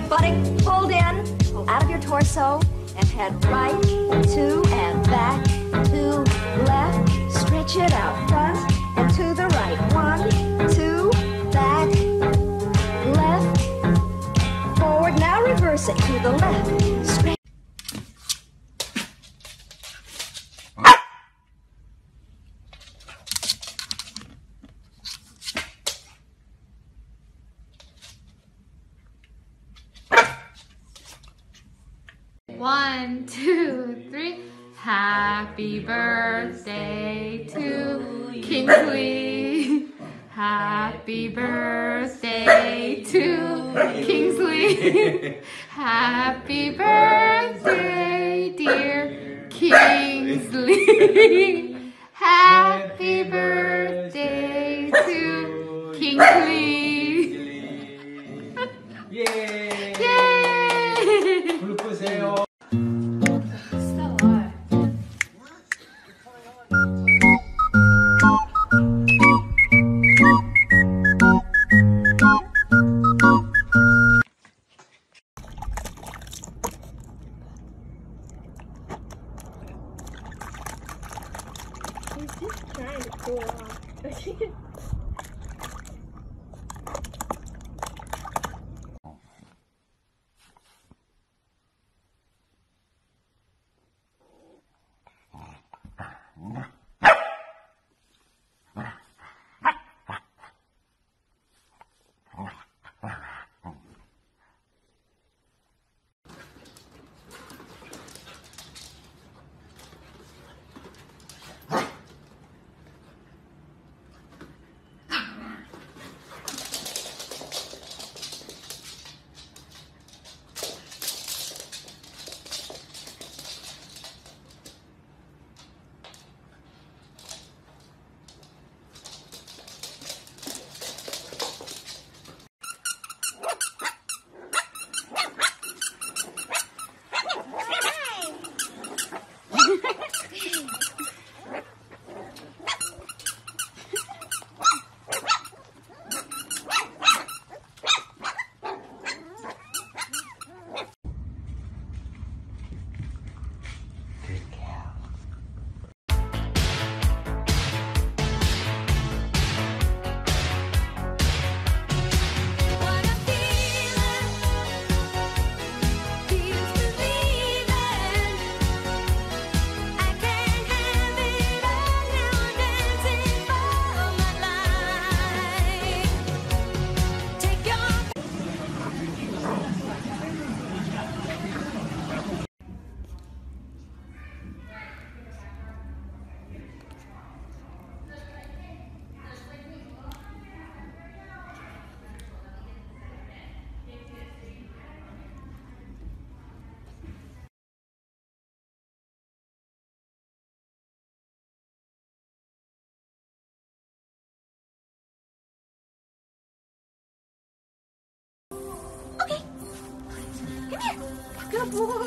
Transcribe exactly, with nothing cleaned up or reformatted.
buttock pulled in, pull out of your torso, and head right to and back to left. Stretch it out front and to the right. One, two, back, left, forward. Now reverse it to the left. Stretch. One, two, three. Happy birthday to Kingsley. Happy birthday to Kingsley. Happy birthday, dear Kingsley. Happy birthday to Kingsley. Yay! Yay! 불 끄세요. He's just trying to cool off. Good boy.